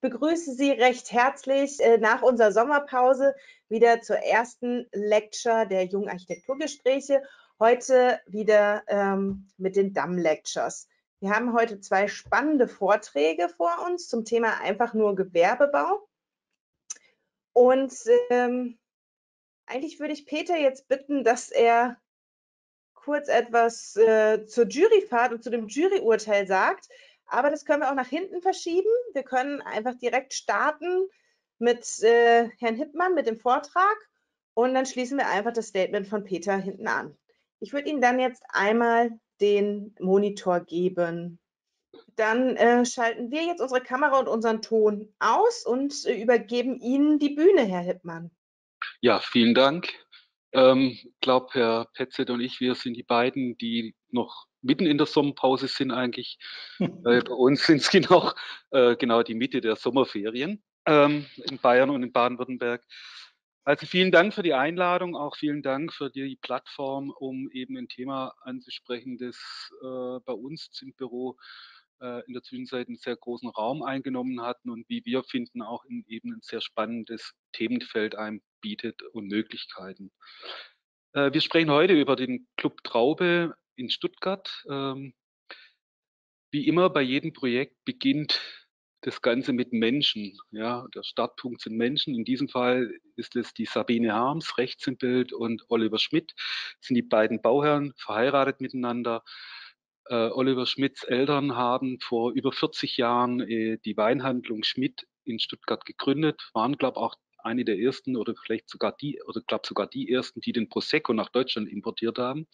begrüße Sie recht herzlich nach unserer Sommerpause wieder zur ersten Lecture der Jungen Architekturgespräche. Heute wieder mit den Damm Lectures. Wir haben heute zwei spannende Vorträge vor uns zum Thema einfach nur Gewerbebau. Und eigentlich würde ich Peter jetzt bitten, dass er kurz etwas zur Juryfahrt und zu dem Juryurteil sagt. Aber das können wir auch nach hinten verschieben. Wir können einfach direkt starten mit Herrn Hippmann, mit dem Vortrag. Und dann schließen wir einfach das Statement von Peter hinten an. Ich würde Ihnen dann jetzt einmal den Monitor geben. Dann schalten wir jetzt unsere Kamera und unseren Ton aus und übergeben Ihnen die Bühne, Herr Hippmann. Ja, vielen Dank. Ich glaube, Herr Petzet und ich, wir sind die beiden, die noch mitten in der Sommerpause sind eigentlich. Bei uns sind es genau die Mitte der Sommerferien in Bayern und in Baden-Württemberg. Also vielen Dank für die Einladung, auch vielen Dank für die Plattform, um eben ein Thema anzusprechen, das bei uns im Büro in der Zwischenzeit einen sehr großen Raum eingenommen hatten und wie wir finden, auch in eben ein sehr spannendes Themenfeld bietet und Möglichkeiten. Wir sprechen heute über den Club Traube in Stuttgart. Wie immer bei jedem Projekt beginnt das Ganze mit Menschen. Ja, der Startpunkt sind Menschen. In diesem Fall ist es die Sabine Harms, rechts im Bild, und Oliver Schmidt, das sind die beiden Bauherren, verheiratet miteinander. Oliver Schmidts Eltern haben vor über 40 Jahren die Weinhandlung Schmidt in Stuttgart gegründet, waren, glaube ich, auch eine der ersten oder vielleicht sogar sogar die ersten, die den Prosecco nach Deutschland importiert haben.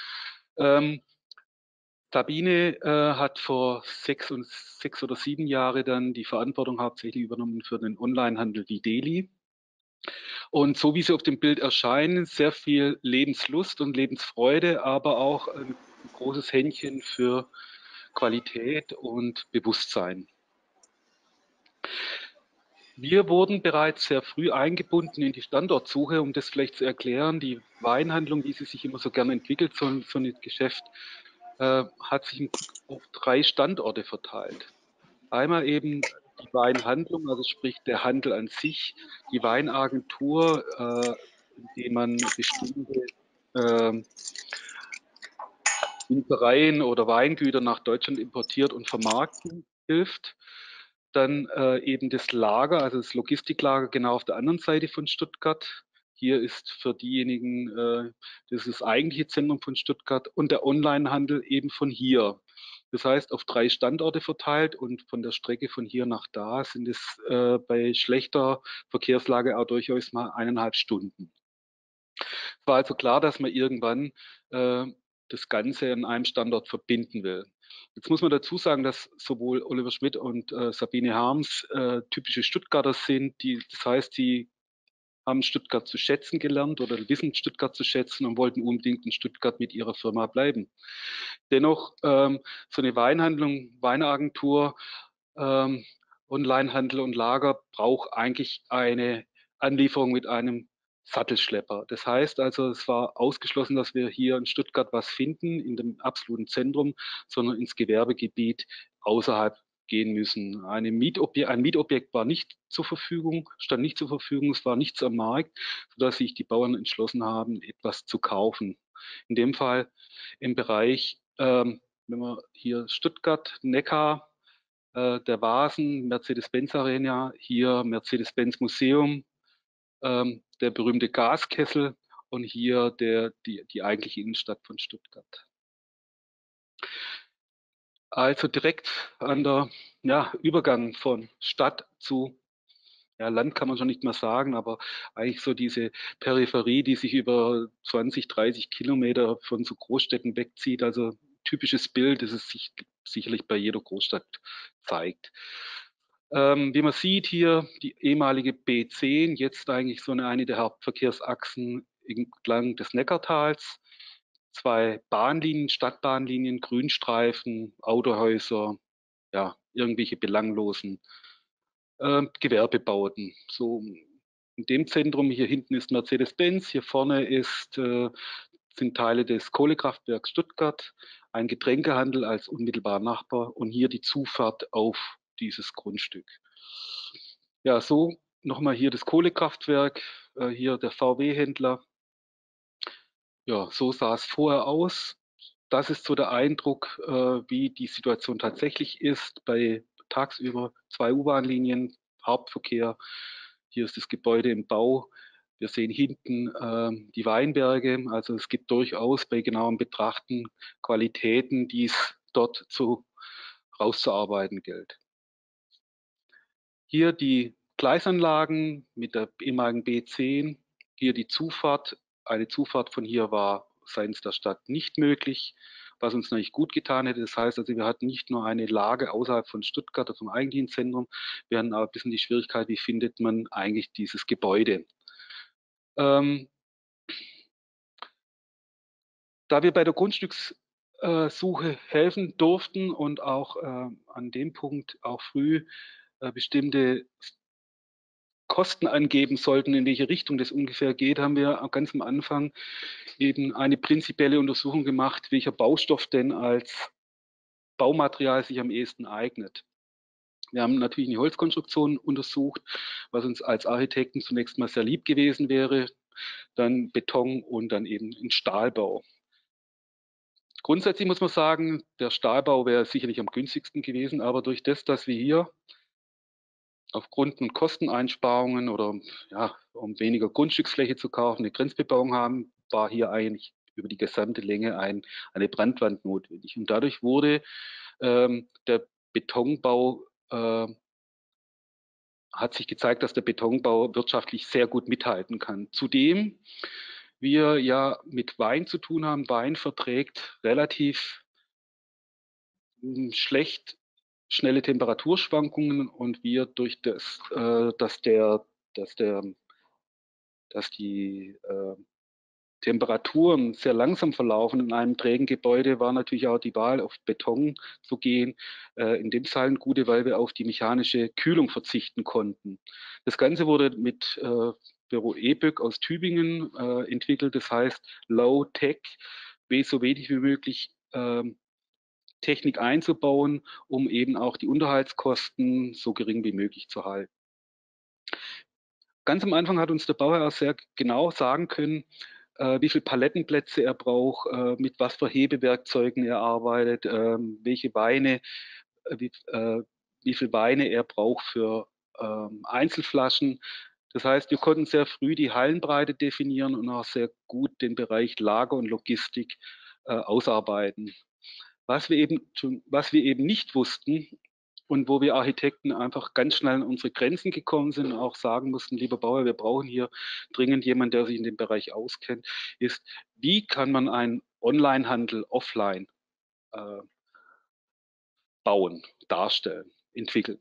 Sabine hat vor 6 oder 7 Jahren dann die Verantwortung hauptsächlich übernommen für den Onlinehandel Videli. Und so wie sie auf dem Bild erscheinen, sehr viel Lebenslust und Lebensfreude, aber auch ein großes Händchen für Qualität und Bewusstsein. Wir wurden bereits sehr früh eingebunden in die Standortsuche, um das vielleicht zu erklären. Die Weinhandlung, wie sie sich immer so gerne entwickelt, so ein Geschäft, hat sich auf 3 Standorte verteilt. Einmal eben die Weinhandlung, also sprich der Handel an sich, die Weinagentur, indem man bestimmte Winzereien oder Weingüter nach Deutschland importiert und vermarkten hilft. Dann eben das Lager, also das Logistiklager genau auf der anderen Seite von Stuttgart. Hier ist für diejenigen, das ist das eigentliche Zentrum von Stuttgart, und der Onlinehandel eben von hier. Das heißt, auf 3 Standorte verteilt, und von der Strecke von hier nach da sind es bei schlechter Verkehrslage auch durchaus mal 1,5 Stunden. Es war also klar, dass man irgendwann das Ganze an einem Standort verbinden will. Jetzt muss man dazu sagen, dass sowohl Oliver Schmidt und Sabine Harms typische Stuttgarter sind. Das heißt, die haben Stuttgart zu schätzen gelernt oder wissen Stuttgart zu schätzen und wollten unbedingt in Stuttgart mit ihrer Firma bleiben. Dennoch, so eine Weinhandlung, Weinagentur, Onlinehandel und Lager braucht eigentlich eine Anlieferung mit einem Sattelschlepper. Das heißt also, es war ausgeschlossen, dass wir hier in Stuttgart was finden, in dem absoluten Zentrum, sondern ins Gewerbegebiet außerhalb gehen müssen. Ein Mietobjekt war nicht zur Verfügung, stand nicht zur Verfügung, es war nichts am Markt, sodass sich die Bauern entschlossen haben, etwas zu kaufen. In dem Fall im Bereich, wenn wir hier Stuttgart, Neckar, der Vasen, Mercedes-Benz Arena, hier Mercedes-Benz Museum, der berühmte Gaskessel und hier die eigentliche Innenstadt von Stuttgart. Also direkt an der Übergang von Stadt zu Land kann man schon nicht mehr sagen, aber eigentlich so diese Peripherie, die sich über 20, 30 Kilometer von so Großstädten wegzieht. Also typisches Bild, das es sich sicherlich bei jeder Großstadt zeigt. Wie man sieht hier, die ehemalige B10, jetzt eigentlich so eine der Hauptverkehrsachsen entlang des Neckartals. 2 Bahnlinien, Stadtbahnlinien, Grünstreifen, Autohäuser, irgendwelche belanglosen Gewerbebauten. So in dem Zentrum hier hinten ist Mercedes-Benz, hier vorne sind Teile des Kohlekraftwerks Stuttgart, ein Getränkehandel als unmittelbarer Nachbar und hier die Zufahrt auf dieses Grundstück. Ja, so nochmal hier das Kohlekraftwerk, hier der VW-Händler. Ja, so sah es vorher aus. Das ist so der Eindruck, wie die Situation tatsächlich ist bei tagsüber 2 U-Bahn-Linien, Hauptverkehr. Hier ist das Gebäude im Bau. Wir sehen hinten die Weinberge. Also es gibt durchaus bei genauem Betrachten Qualitäten, die es dort rauszuarbeiten gilt. Hier die Gleisanlagen mit der ehemaligen B10. Hier die Zufahrt. Eine Zufahrt von hier war seitens der Stadt nicht möglich, was uns natürlich gut getan hätte. Das heißt also, wir hatten nicht nur eine Lage außerhalb von Stuttgart oder vom eigentlichen Zentrum, wir hatten aber ein bisschen die Schwierigkeit, wie findet man eigentlich dieses Gebäude. Da wir bei der Grundstückssuche helfen durften und auch an dem Punkt auch früh bestimmte Kosten angeben sollten, in welche Richtung das ungefähr geht, haben wir ganz am Anfang eben eine prinzipielle Untersuchung gemacht, welcher Baustoff denn als Baumaterial sich am ehesten eignet. Wir haben natürlich eine Holzkonstruktion untersucht, was uns als Architekten zunächst mal sehr lieb gewesen wäre, dann Beton und dann eben ein Stahlbau. Grundsätzlich muss man sagen, der Stahlbau wäre sicherlich am günstigsten gewesen, aber durch das, dass wir hier aufgrund von Kosteneinsparungen oder ja, um weniger Grundstücksfläche zu kaufen, eine Grenzbebauung haben, war hier eigentlich über die gesamte Länge eine Brandwand notwendig. Und dadurch wurde der Betonbau, hat sich gezeigt, dass der Betonbau wirtschaftlich sehr gut mithalten kann. Zudem wir ja mit Wein zu tun haben. Wein verträgt relativ schlecht schnelle Temperaturschwankungen und wir durch das, dass die Temperaturen sehr langsam verlaufen in einem trägen Gebäude, war natürlich auch die Wahl, auf Beton zu gehen, in dem Fall ein gute, weil wir auf die mechanische Kühlung verzichten konnten. Das Ganze wurde mit Büro Eböck aus Tübingen entwickelt, das heißt Low Tech, so wenig wie möglich Technik einzubauen, um eben auch die Unterhaltskosten so gering wie möglich zu halten. Ganz am Anfang hat uns der Bauherr sehr genau sagen können, wie viele Palettenplätze er braucht, mit was für Hebewerkzeugen er arbeitet, welche Weine, wie viel Weine er braucht für Einzelflaschen. Das heißt, wir konnten sehr früh die Hallenbreite definieren und auch sehr gut den Bereich Lager und Logistik ausarbeiten. Was wir eben nicht wussten und wo wir Architekten einfach ganz schnell an unsere Grenzen gekommen sind und auch sagen mussten, lieber Bauer, wir brauchen hier dringend jemanden, der sich in dem Bereich auskennt, ist, wie kann man einen Onlinehandel offline bauen, darstellen, entwickeln.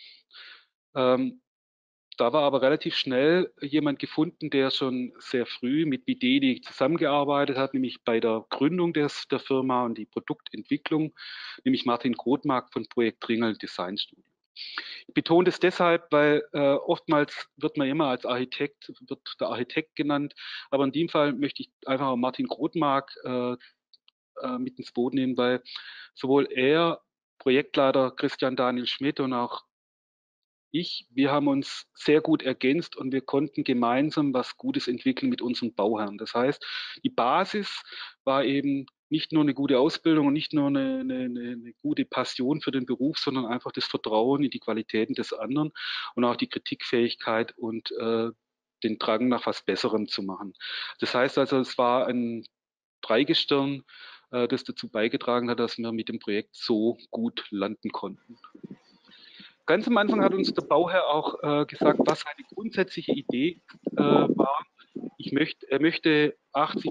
Da war aber relativ schnell jemand gefunden, der schon sehr früh mit Bideni zusammengearbeitet hat, nämlich bei der Gründung der Firma und die Produktentwicklung, nämlich Martin Grothmark von Projekt Ringel Design Studio. Ich betone das deshalb, weil oftmals wird man immer als Architekt, wird der Architekt genannt, aber in dem Fall möchte ich einfach Martin Grothmark mit ins Boot nehmen, weil sowohl er, Projektleiter Christian Daniel Schmidt und auch wir haben uns sehr gut ergänzt und wir konnten gemeinsam was Gutes entwickeln mit unseren Bauherren. Das heißt, die Basis war eben nicht nur eine gute Ausbildung und nicht nur eine gute Passion für den Beruf, sondern einfach das Vertrauen in die Qualitäten des anderen und auch die Kritikfähigkeit und den Drang nach was Besserem zu machen. Das heißt also, es war ein Dreigestirn, das dazu beigetragen hat, dass wir mit dem Projekt so gut landen konnten. Ganz am Anfang hat uns der Bauherr auch gesagt, was seine grundsätzliche Idee war. Er möchte 80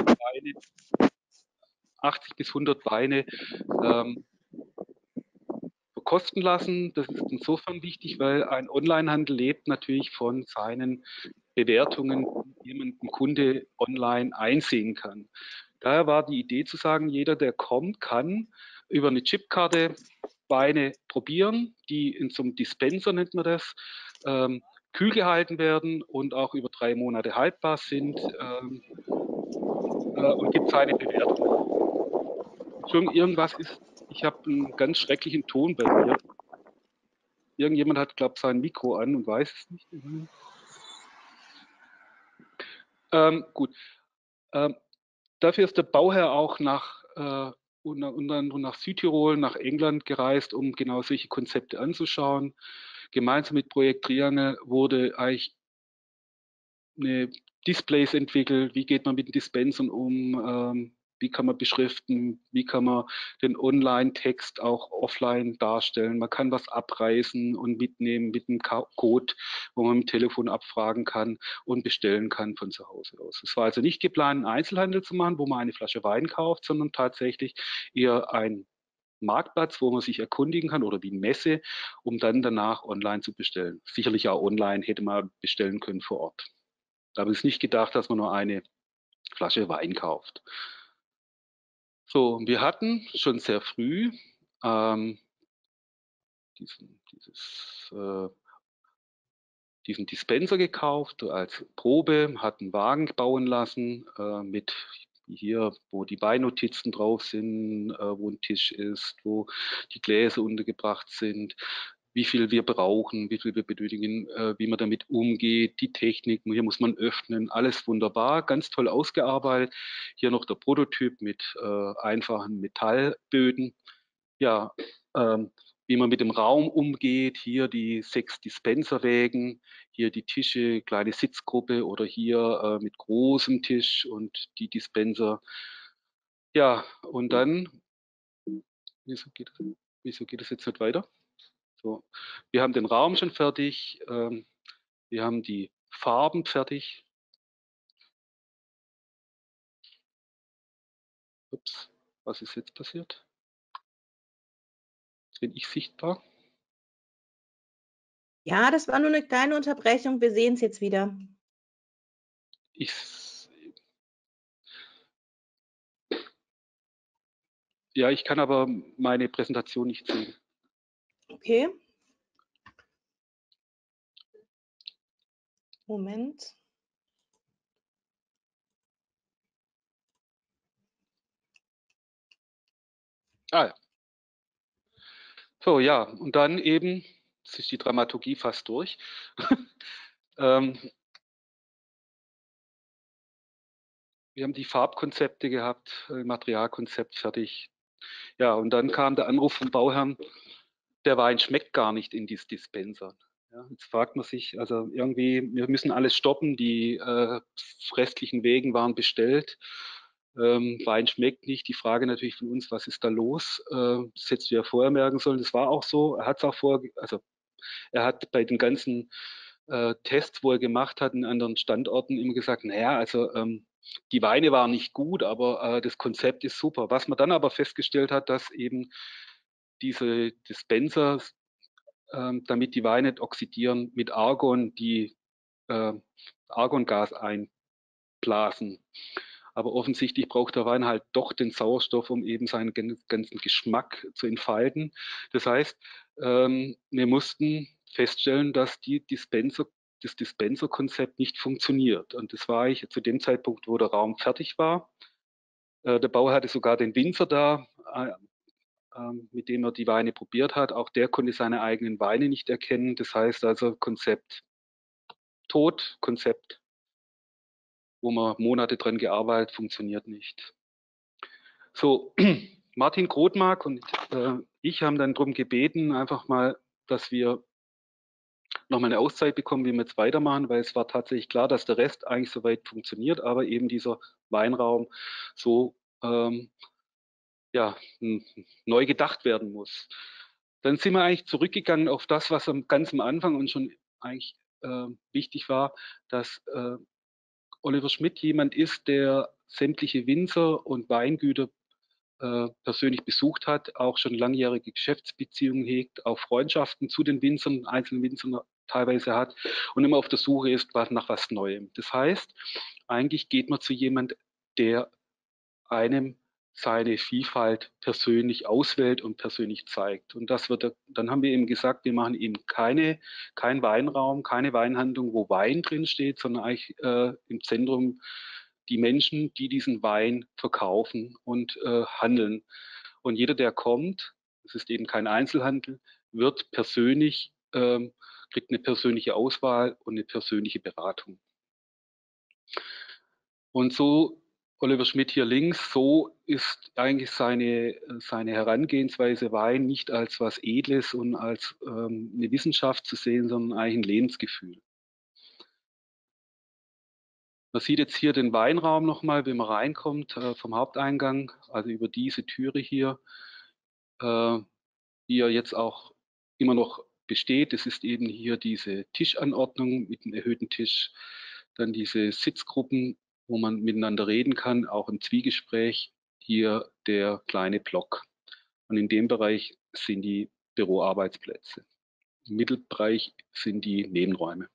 bis 100 Weine verkosten lassen. Das ist insofern wichtig, weil ein Onlinehandel lebt natürlich von seinen Bewertungen, die man ein Kunde online einsehen kann. Daher war die Idee zu sagen, jeder, der kommt, kann über eine Chipkarte Weine probieren, die in so einem Dispenser, nennt man das, kühl gehalten werden und auch über 3 Monate haltbar sind und gibt seine Bewertung. Schon irgendwas ist, ich habe einen ganz schrecklichen Ton bei mir. irgendjemand hat, glaube ich, sein Mikro an und weiß es nicht. Gut. Dafür ist der Bauherr auch unter anderem nach Südtirol, nach England gereist, um genau solche Konzepte anzuschauen. Gemeinsam mit Projekt Triangle wurde eigentlich eine Displays entwickelt, wie geht man mit den Dispensern um, wie kann man beschriften, wie kann man den Online-Text auch offline darstellen. Man kann was abreißen und mitnehmen mit einem Code, wo man mit dem Telefon abfragen kann und bestellen kann von zu Hause aus. Es war also nicht geplant, einen Einzelhandel zu machen, wo man eine Flasche Wein kauft, sondern tatsächlich eher ein Marktplatz, wo man sich erkundigen kann oder wie eine Messe, um dann danach online zu bestellen. Sicherlich auch online hätte man bestellen können vor Ort. Aber es ist nicht gedacht, dass man nur eine Flasche Wein kauft. So, wir hatten schon sehr früh diesen Dispenser gekauft als Probe, hatten einen Wagen bauen lassen mit hier, wo die Weinnotizen drauf sind, wo ein Tisch ist, wo die Gläser untergebracht sind, wie viel wir brauchen, wie viel wir benötigen, wie man damit umgeht, die Technik, hier muss man öffnen, alles wunderbar, ganz toll ausgearbeitet. Hier noch der Prototyp mit einfachen Metallböden. Ja, wie man mit dem Raum umgeht, hier die 6 Dispenserwägen, hier die Tische, kleine Sitzgruppe oder hier mit großem Tisch und die Dispenser. Ja, und dann, wieso geht das jetzt nicht weiter? So, wir haben den Raum schon fertig, wir haben die Farben fertig. Ups, was ist jetzt passiert? Jetzt bin ich sichtbar. Ja, das war nur eine kleine Unterbrechung. Wir sehen es jetzt wieder. Ja, ich kann aber meine Präsentation nicht sehen. Okay. Moment. Ah ja. So, ja, und dann eben, jetzt ist die Dramaturgie fast durch. Wir haben die Farbkonzepte gehabt, Materialkonzept fertig. Ja, und dann kam der Anruf vom Bauherrn, der Wein schmeckt gar nicht in dieses Dispenser. Ja, jetzt fragt man sich, also irgendwie, wir müssen alles stoppen, die restlichen Wegen waren bestellt. Wein schmeckt nicht. Die Frage natürlich von uns, was ist da los? Das hättest du ja vorher merken sollen. Das war auch so. Er hat es auch vorher, also er hat bei den ganzen Tests, wo er gemacht hat in anderen Standorten, immer gesagt, naja, also die Weine waren nicht gut, aber das Konzept ist super. Was man dann aber festgestellt hat, dass eben diese Dispenser, damit die Weine nicht oxidieren, mit Argon die Argongas einblasen. Aber offensichtlich braucht der Wein halt doch den Sauerstoff, um eben seinen ganzen Geschmack zu entfalten. Das heißt, wir mussten feststellen, dass das Dispenser-Konzept nicht funktioniert. Und das war ich zu dem Zeitpunkt, wo der Raum fertig war. Der Bauer hatte sogar den Winzer da, mit dem er die Weine probiert hat. Auch der konnte seine eigenen Weine nicht erkennen. Das heißt also Konzept tot, Konzept, wo man Monate dran gearbeitet, funktioniert nicht. So, Martin Grotmark und ich haben dann darum gebeten, einfach mal, dass wir nochmal eine Auszeit bekommen, wie wir jetzt weitermachen, weil es war tatsächlich klar, dass der Rest eigentlich soweit funktioniert, aber eben dieser Weinraum so ja, neu gedacht werden muss. Dann sind wir eigentlich zurückgegangen auf das, was ganz am Anfang und schon eigentlich wichtig war, dass Oliver Schmidt jemand ist, der sämtliche Winzer und Weingüter persönlich besucht hat, auch schon langjährige Geschäftsbeziehungen hegt, auch Freundschaften zu den Winzern, einzelnen Winzern teilweise hat und immer auf der Suche ist nach was Neuem. Das heißt, eigentlich geht man zu jemand, der einem seine Vielfalt persönlich auswählt und persönlich zeigt. Und dann haben wir eben gesagt, wir machen eben keinen Weinraum, keine Weinhandlung, wo Wein drin steht, sondern eigentlich im Zentrum die Menschen, die diesen Wein verkaufen und handeln. Und jeder, der kommt, es ist eben kein Einzelhandel, wird persönlich kriegt eine persönliche Auswahl und eine persönliche Beratung. Und so, Oliver Schmidt hier links, so ist eigentlich seine Herangehensweise, Wein nicht als was Edles und als eine Wissenschaft zu sehen, sondern eigentlich ein Lebensgefühl. Man sieht jetzt hier den Weinraum nochmal, wenn man reinkommt vom Haupteingang, also über diese Türe hier, die ja jetzt auch immer noch besteht. Es ist eben hier diese Tischanordnung mit einem erhöhten Tisch, dann diese Sitzgruppen, wo man miteinander reden kann, auch im Zwiegespräch. Hier der kleine Block. Und in dem Bereich sind die Büroarbeitsplätze. Im Mittelbereich sind die Nebenräume.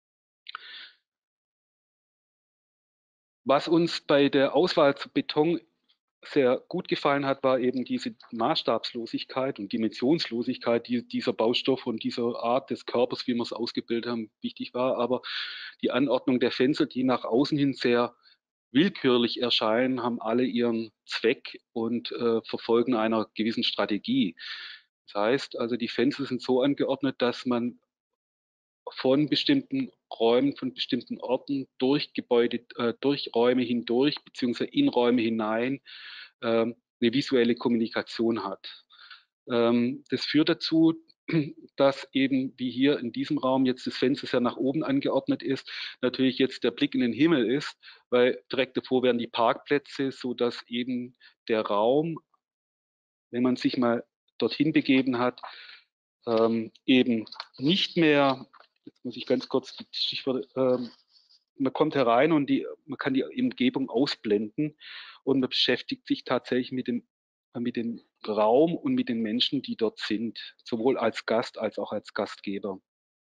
Was uns bei der Auswahl zu Beton sehr gut gefallen hat, war eben diese Maßstabslosigkeit und Dimensionslosigkeit, die dieser Baustoff und dieser Art des Körpers, wie wir es ausgebildet haben, wichtig war. Aber die Anordnung der Fenster, die nach außen hin sehr willkürlich erscheinen, haben alle ihren Zweck und verfolgen einer gewissen Strategie. Das heißt, also die Fenster sind so angeordnet, dass man von bestimmten Räumen, von bestimmten Orten durch Gebäude, durch Räume hindurch, beziehungsweise in Räume hinein eine visuelle Kommunikation hat. Das führt dazu, dass eben wie hier in diesem Raum jetzt das Fenster sehr nach oben angeordnet ist, natürlich jetzt der Blick in den Himmel ist, weil direkt davor wären die Parkplätze, so dass eben der Raum, wenn man sich mal dorthin begeben hat, eben nicht mehr, jetzt muss ich ganz kurz die Stichwörter, man kommt herein und man kann die Umgebung ausblenden und man beschäftigt sich tatsächlich mit dem Raum und mit den Menschen, die dort sind, sowohl als Gast als auch als Gastgeber.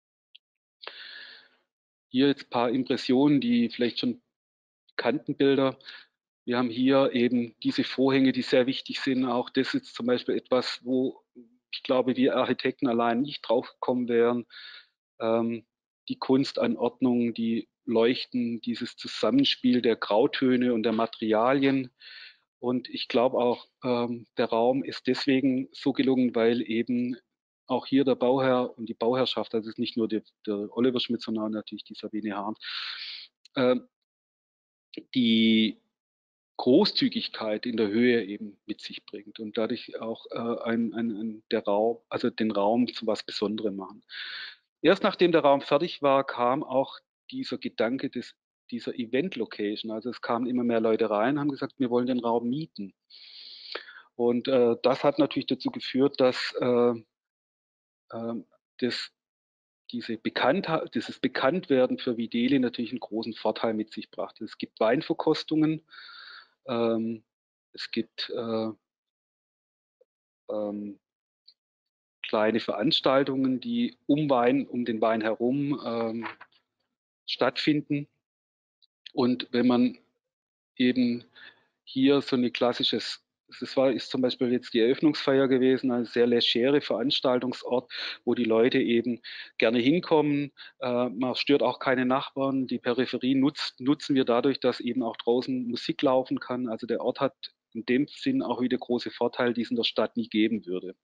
Hier jetzt ein paar Impressionen, die vielleicht schon bekannten Bilder. Wir haben hier eben diese Vorhänge, die sehr wichtig sind. Auch das ist zum Beispiel etwas, wo ich glaube, wir Architekten allein nicht drauf gekommen wären. Die Kunstanordnung, die Leuchten, dieses Zusammenspiel der Grautöne und der Materialien. Und ich glaube auch, der Raum ist deswegen so gelungen, weil eben auch hier der Bauherr und die Bauherrschaft, also es ist nicht nur der Oliver Schmidt, sondern natürlich die Sabine Hahn, die Großzügigkeit in der Höhe eben mit sich bringt und dadurch auch der Raum, also den Raum zu was Besonderem machen. Erst nachdem der Raum fertig war, kam auch dieser Gedanke dieser Event-Location. Also es kamen immer mehr Leute rein, haben gesagt, wir wollen den Raum mieten. Und das hat natürlich dazu geführt, dass dieses Bekanntwerden für Videli natürlich einen großen Vorteil mit sich brachte. Es gibt Weinverkostungen, es gibt kleine Veranstaltungen, die um den Wein herum stattfinden. Und wenn man eben hier so eine klassisches, ist zum Beispiel jetzt die Eröffnungsfeier gewesen, ein sehr legere Veranstaltungsort, wo die Leute eben gerne hinkommen. Man stört auch keine Nachbarn. Die Peripherie nutzen wir dadurch, dass eben auch draußen Musik laufen kann. Also der Ort hat in dem Sinn auch wieder große Vorteile, die es in der Stadt nie geben würde.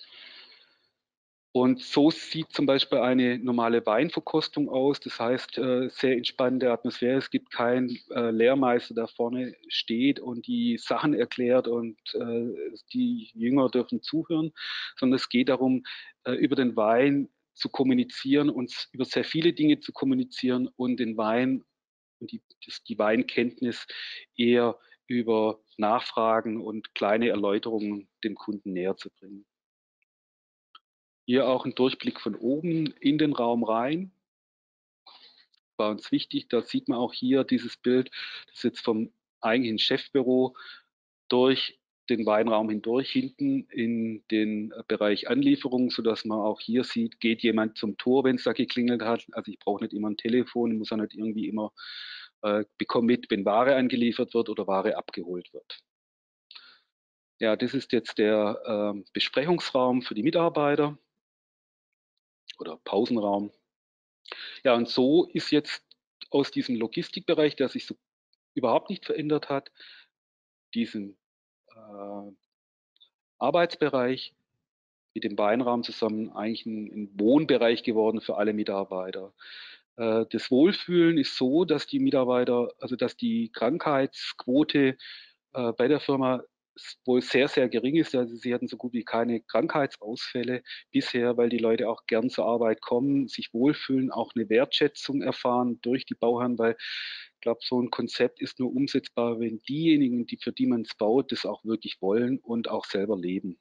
Und so sieht zum Beispiel eine normale Weinverkostung aus. Das heißt, sehr entspannte Atmosphäre. Es gibt keinen Lehrmeister, der vorne steht und die Sachen erklärt und die Jünger dürfen zuhören, sondern es geht darum, über den Wein zu kommunizieren und über sehr viele Dinge zu kommunizieren und den Wein und die Weinkenntnis eher über Nachfragen und kleine Erläuterungen dem Kunden näher zu bringen. Hier auch ein Durchblick von oben in den Raum rein. War uns wichtig, da sieht man auch hier dieses Bild, das ist jetzt vom eigentlichen Chefbüro durch den Weinraum hindurch, hinten in den Bereich Anlieferung, sodass man auch hier sieht, geht jemand zum Tor, wenn es da geklingelt hat. Also ich brauche nicht immer ein Telefon, muss auch nicht irgendwie immer bekomme mit, wenn Ware angeliefert wird oder Ware abgeholt wird. Ja, das ist jetzt der Besprechungsraum für die Mitarbeiter oder Pausenraum. Ja, und so ist jetzt aus diesem Logistikbereich, der sich so überhaupt nicht verändert hat, diesen Arbeitsbereich mit dem Weinraum zusammen eigentlich ein Wohnbereich geworden für alle Mitarbeiter. Das Wohlfühlen ist so, dass die Mitarbeiter, also dass die Krankheitsquote bei der Firma wohl sehr, sehr gering ist. Also sie hatten so gut wie keine Krankheitsausfälle bisher, weil die Leute auch gern zur Arbeit kommen, sich wohlfühlen, auch eine Wertschätzung erfahren durch die Bauherren, weil ich glaube, so ein Konzept ist nur umsetzbar, wenn diejenigen, für die man es baut, das auch wirklich wollen und auch selber leben.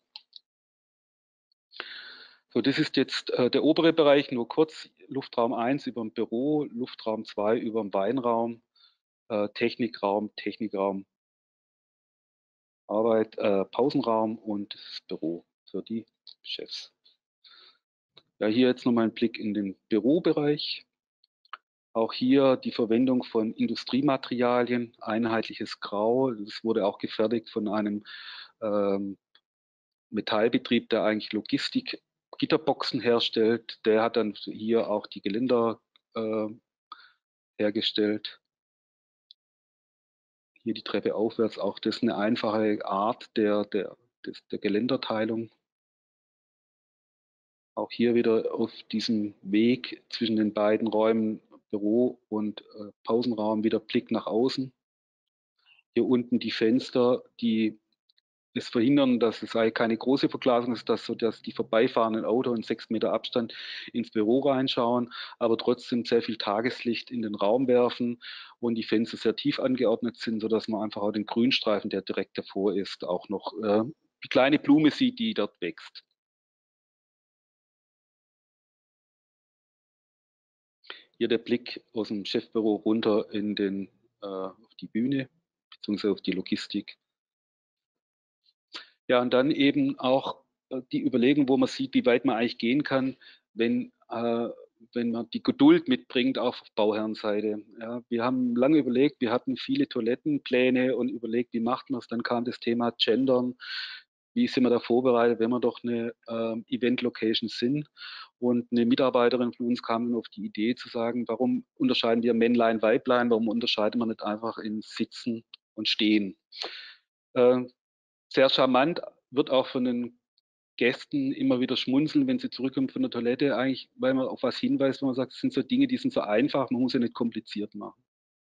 So, das ist jetzt der obere Bereich, nur kurz. Luftraum 1 über dem Büro, Luftraum 2 über dem Weinraum, Technikraum, Arbeit, Pausenraum und das Büro für die Chefs. Ja, hier jetzt nochmal ein Blick in den Bürobereich. Auch hier die Verwendung von Industriematerialien, einheitliches Grau. Das wurde auch gefertigt von einem Metallbetrieb, der eigentlich Logistik Gitterboxen herstellt. Der hat dann hier auch die Geländer hergestellt. Hier die Treppe aufwärts, auch das ist eine einfache Art der Geländerteilung. Auch hier wieder auf diesem Weg zwischen den beiden Räumen, Büro und Pausenraum, wieder Blick nach außen. Hier unten die Fenster, die es verhindern, dass es keine große Verglasung ist, dass die vorbeifahrenden Autos in 6 Meter Abstand ins Büro reinschauen, aber trotzdem sehr viel Tageslicht in den Raum werfen und die Fenster sehr tief angeordnet sind, sodass man einfach auch den Grünstreifen, der direkt davor ist, auch noch die kleine Blume sieht, die dort wächst. Hier der Blick aus dem Chefbüro runter in auf die Bühne, beziehungsweise auf die Logistik. Ja, und dann eben auch die Überlegung, wo man sieht, wie weit man eigentlich gehen kann, wenn man die Geduld mitbringt, auch auf Bauherrenseite. Ja, wir haben lange überlegt, wir hatten viele Toilettenpläne und überlegt, wie macht man es. Dann kam das Thema Gendern. Wie sind wir da vorbereitet, wenn wir doch eine Event-Location sind? Und eine Mitarbeiterin von uns kam dann auf die Idee zu sagen, warum unterscheiden wir Männlein, Weiblein, warum unterscheiden wir nicht einfach in Sitzen und Stehen? Sehr charmant, wird auch von den Gästen immer wieder schmunzeln, wenn sie zurückkommen von der Toilette, eigentlich, weil man auf was hinweist, wenn man sagt, es sind so Dinge, die sind so einfach, man muss sie nicht kompliziert machen.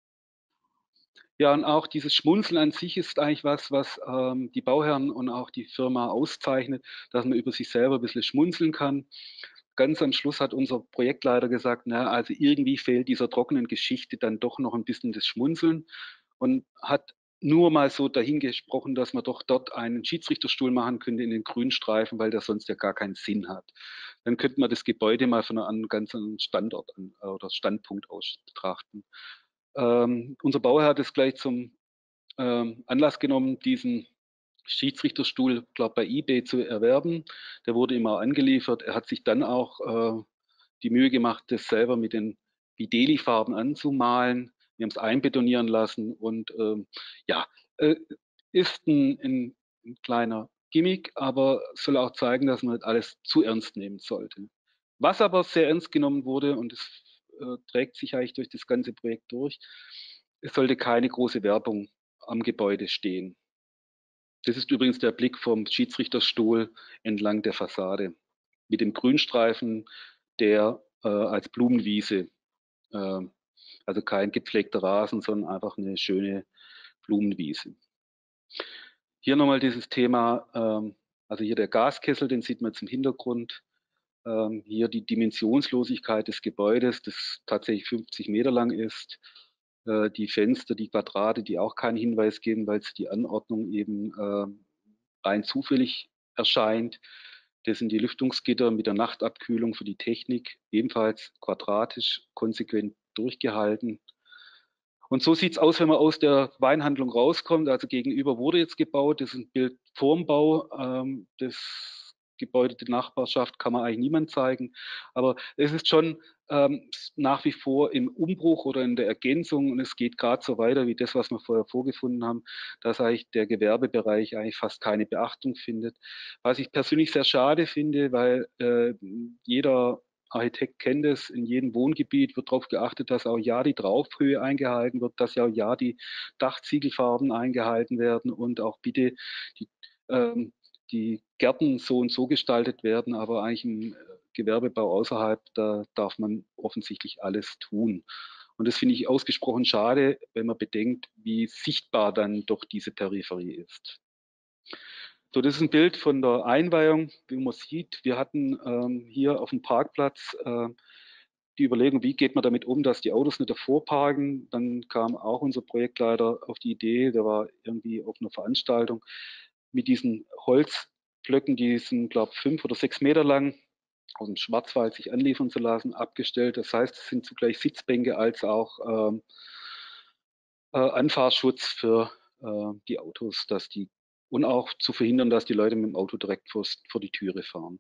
Ja, und auch dieses Schmunzeln an sich ist eigentlich was die Bauherren und auch die Firma auszeichnet, dass man über sich selber ein bisschen schmunzeln kann. Ganz am Schluss hat unser Projektleiter gesagt, na, also irgendwie fehlt dieser trockenen Geschichte dann doch noch ein bisschen das Schmunzeln und hat nur mal so dahin gesprochen, dass man doch dort einen Schiedsrichterstuhl machen könnte in den Grünstreifen, weil der sonst ja gar keinen Sinn hat. Dann könnte man das Gebäude mal von einem ganz anderen Standort oder Standpunkt aus betrachten. Unser Bauherr hat es gleich zum Anlass genommen, diesen Schiedsrichterstuhl, glaube bei eBay zu erwerben. Der wurde ihm auch angeliefert. Er hat sich dann auch die Mühe gemacht, das selber mit den Videli-Farben anzumalen. Wir haben es einbetonieren lassen und ja, äh, ist ein kleiner Gimmick, aber soll auch zeigen, dass man nicht alles zu ernst nehmen sollte. Was aber sehr ernst genommen wurde, und es trägt sich eigentlich durch das ganze Projekt durch, es sollte keine große Werbung am Gebäude stehen. Das ist übrigens der Blick vom Schiedsrichterstuhl entlang der Fassade mit dem Grünstreifen, der als Blumenwiese, also kein gepflegter Rasen, sondern einfach eine schöne Blumenwiese. Hier nochmal dieses Thema, also hier der Gaskessel, den sieht man jetzt im Hintergrund. Hier die Dimensionslosigkeit des Gebäudes, das tatsächlich 50 Meter lang ist. Die Fenster, die Quadrate, die auch keinen Hinweis geben, weil es die Anordnung eben rein zufällig erscheint. Das sind die Lüftungsgitter mit der Nachtabkühlung für die Technik, ebenfalls quadratisch konsequent durchgehalten. Und so sieht es aus, wenn man aus der Weinhandlung rauskommt. Also gegenüber wurde jetzt gebaut. Das ist ein Bild vorm Bau. Das Gebäude der Nachbarschaft kann man eigentlich niemand zeigen. Aber es ist schon nach wie vor im Umbruch oder in der Ergänzung. Und es geht gerade so weiter wie das, was wir vorher vorgefunden haben, dass eigentlich der Gewerbebereich eigentlich fast keine Beachtung findet. Was ich persönlich sehr schade finde, weil jeder Architekt kennt es, in jedem Wohngebiet wird darauf geachtet, dass auch ja die Traufhöhe eingehalten wird, dass ja ja die Dachziegelfarben eingehalten werden und auch bitte die die Gärten so und so gestaltet werden, aber eigentlich im Gewerbebau außerhalb, da darf man offensichtlich alles tun. Und das finde ich ausgesprochen schade, wenn man bedenkt, wie sichtbar dann doch diese Peripherie ist. So, das ist ein Bild von der Einweihung, wie man sieht. Wir hatten hier auf dem Parkplatz die Überlegung, wie geht man damit um, dass die Autos nicht davor parken. Dann kam auch unser Projektleiter auf die Idee, der war irgendwie auf einer Veranstaltung, mit diesen Holzblöcken, die sind, glaube ich, 5 oder 6 Meter lang, aus dem Schwarzwald sich anliefern zu lassen, abgestellt. Das heißt, es sind zugleich Sitzbänke als auch Anfahrschutz für die Autos, und auch zu verhindern, dass die Leute mit dem Auto direkt vor die Türe fahren.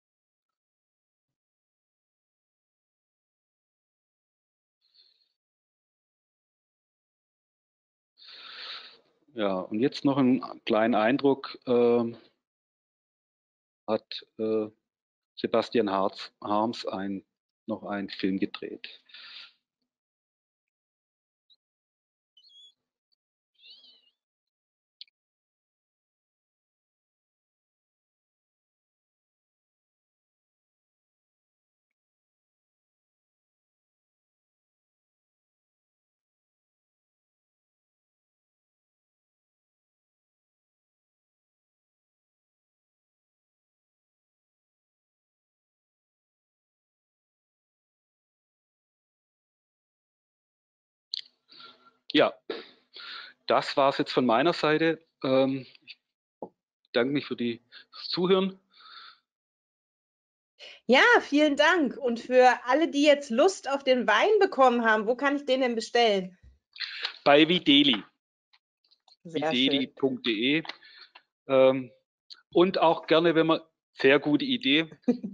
Ja, und jetzt noch einen kleinen Eindruck hat Sebastian Harms noch einen Film gedreht. Ja, das war es jetzt von meiner Seite. Ich bedanke mich für das Zuhören. Ja, vielen Dank. Und für alle, die jetzt Lust auf den Wein bekommen haben, wo kann ich den denn bestellen? Bei Videli. Sehr schön. Videli.de. Und auch gerne, wenn man, sehr gute Idee,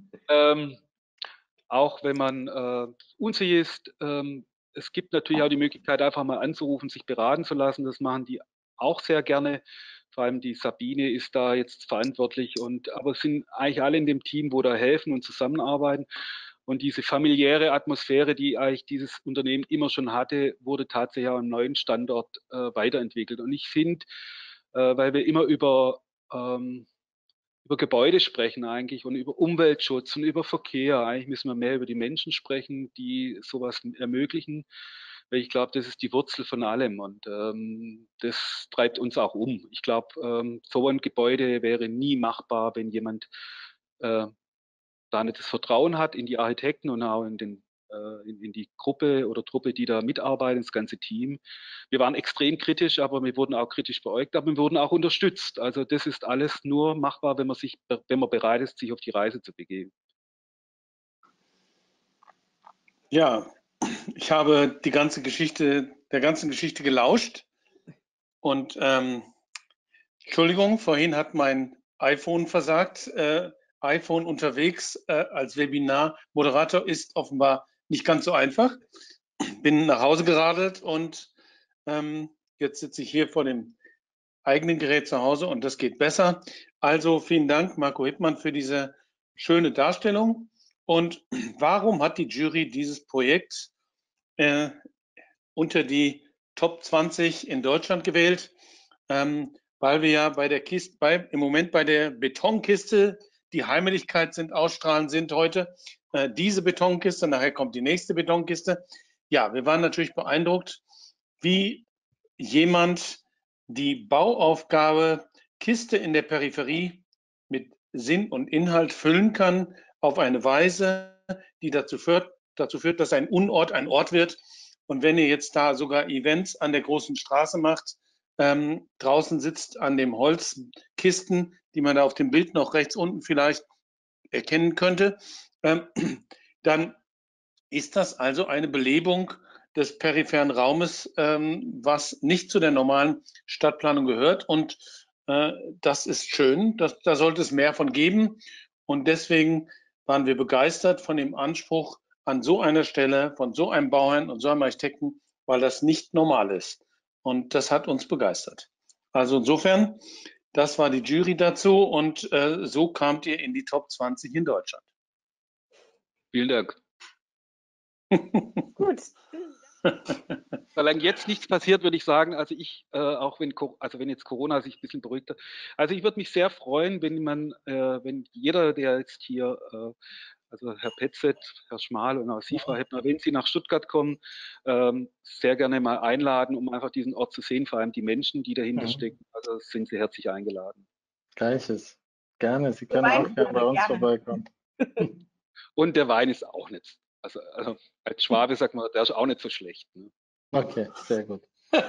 auch wenn man unsicher ist, es gibt natürlich auch die Möglichkeit, einfach mal anzurufen, sich beraten zu lassen. Das machen die auch sehr gerne. Vor allem die Sabine ist da jetzt verantwortlich, aber es sind eigentlich alle in dem Team, wo da helfen und zusammenarbeiten. Und diese familiäre Atmosphäre, die eigentlich dieses Unternehmen immer schon hatte, wurde tatsächlich auch am neuen Standort weiterentwickelt. Und ich finde, weil wir immer über Gebäude sprechen eigentlich und über Umweltschutz und über Verkehr. Eigentlich müssen wir mehr über die Menschen sprechen, die sowas ermöglichen, weil ich glaube, das ist die Wurzel von allem und das treibt uns auch um. Ich glaube, so ein Gebäude wäre nie machbar, wenn jemand da nicht das Vertrauen hat in die Architekten und auch in die Gruppe oder Truppe, die da mitarbeitet, das ganze Team. Wir waren extrem kritisch, aber wir wurden auch kritisch beäugt, aber wir wurden auch unterstützt. Also das ist alles nur machbar, wenn man bereit ist, sich auf die Reise zu begeben. Ja, ich habe der ganzen Geschichte gelauscht und Entschuldigung, vorhin hat mein iPhone versagt. iPhone unterwegs als Webinar-Moderator ist offenbar nicht ganz so einfach. Bin nach Hause geradelt und jetzt sitze ich hier vor dem eigenen Gerät zu Hause und das geht besser. Also vielen Dank, Marco Hippmann, für diese schöne Darstellung. Und warum hat die Jury dieses Projekt unter die Top 20 in Deutschland gewählt? Weil wir ja im Moment bei der Betonkiste die Heimeligkeit ausstrahlen sind heute. Diese Betonkiste, nachher kommt die nächste Betonkiste. Ja, wir waren natürlich beeindruckt, wie jemand die Bauaufgabe Kiste in der Peripherie mit Sinn und Inhalt füllen kann auf eine Weise, die dazu führt, dass ein Unort ein Ort wird. Und wenn ihr jetzt da sogar Events an der großen Straße macht, draußen sitzt an dem Holzkisten, die man da auf dem Bild noch rechts unten vielleicht erkennen könnte, dann ist das also eine Belebung des peripheren Raumes, was nicht zu der normalen Stadtplanung gehört. Und das ist schön, da sollte es mehr von geben. Und deswegen waren wir begeistert von dem Anspruch an so einer Stelle, von so einem Bauherrn und so einem Architekten, weil das nicht normal ist. Und das hat uns begeistert. Also insofern, das war die Jury dazu und so kamt ihr in die Top 20 in Deutschland. Vielen Dank. Gut. Solange jetzt nichts passiert, würde ich sagen, also ich, auch wenn jetzt Corona sich ein bisschen beruhigt hat, also ich würde mich sehr freuen, wenn jeder, der jetzt hier, also Herr Petzet, Herr Schmal und auch Sie, Frau Heppner, wenn Sie nach Stuttgart kommen, sehr gerne mal einladen, um einfach diesen Ort zu sehen, vor allem die Menschen, die dahinter stecken. Also sind Sie herzlich eingeladen. Gleiches. Gerne. Sie können auch gerne bei uns vorbeikommen. Und der Wein ist auch nicht, also als Schwabe sagt man, der ist auch nicht so schlecht. Ne? Okay, sehr gut.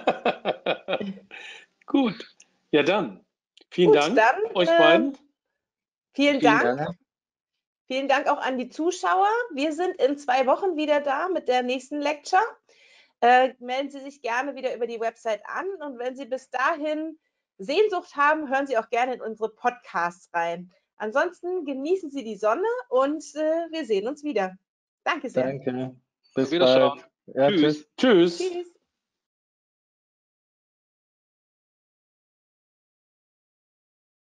Gut. Ja, dann. Vielen Dank euch beiden. Vielen Dank. Dank. Vielen Dank auch an die Zuschauer. Wir sind in 2 Wochen wieder da mit der nächsten Lecture. Melden Sie sich gerne wieder über die Website an. Und wenn Sie bis dahin Sehnsucht haben, hören Sie auch gerne in unsere Podcasts rein. Ansonsten genießen Sie die Sonne und wir sehen uns wieder. Danke sehr. Danke. Bis Wiederschauen. bald. Ja, Tschüss. Tschüss. Tschüss.